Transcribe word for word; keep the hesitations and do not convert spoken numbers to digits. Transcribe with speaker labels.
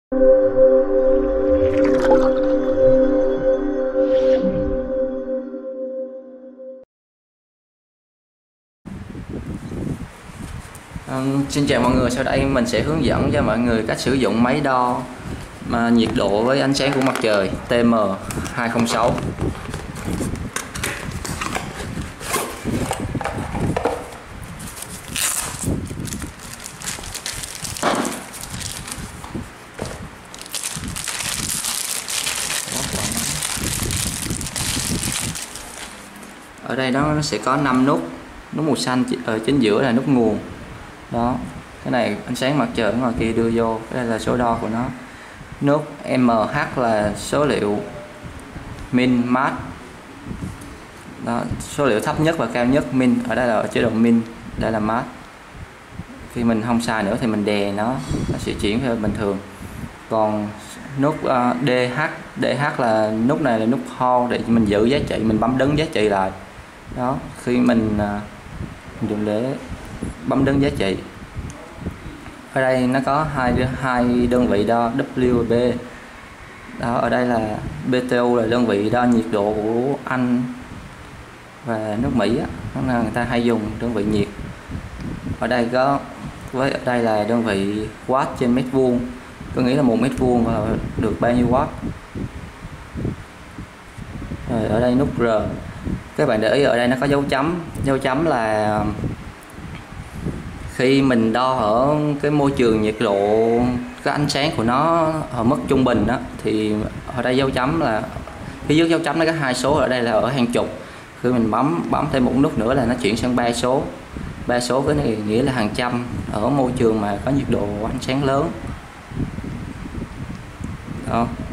Speaker 1: Um, xin chào mọi người, sau đây mình sẽ hướng dẫn cho mọi người cách sử dụng máy đo mà nhiệt độ với ánh sáng của mặt trời T M hai không sáu. Ở đây nó sẽ có năm nút, nút màu xanh ở chính giữa là nút nguồn. Đó, cái này ánh sáng mặt trời ở ngoài kia đưa vô, đây là số đo của nó. Nút M H là số liệu min max. Đó, số liệu thấp nhất và cao nhất. Min ở đây là ở chế độ min, đây là max. Khi mình không xài nữa thì mình đè nó, nó sẽ chuyển theo bình thường. Còn nút uh, D H, D H là nút này là nút hold để mình giữ giá trị, mình bấm đứng giá trị lại. Đó, khi mình uh, dùng để bấm đứng giá trị. Ở đây nó có hai hai đơn vị đo W và B. Đó, ở đây là B T U là đơn vị đo nhiệt độ của Anh và nước Mỹ á, đó là người ta hay dùng đơn vị nhiệt. Ở đây có với ở đây là đơn vị watt trên mét vuông, có nghĩa là một mét vuông và được bao nhiêu watt. Rồi ở đây nút R, các bạn để ý ở đây nó có dấu chấm, dấu chấm là khi mình đo ở cái môi trường nhiệt độ, cái ánh sáng của nó ở mức trung bình đó, thì ở đây dấu chấm là phía dưới dấu chấm nó có hai số, ở đây là ở hàng chục. Khi mình bấm bấm thêm một nút nữa là nó chuyển sang ba số. Ba số cái này nghĩa là hàng trăm ở môi trường mà có nhiệt độ ánh sáng lớn. Đó.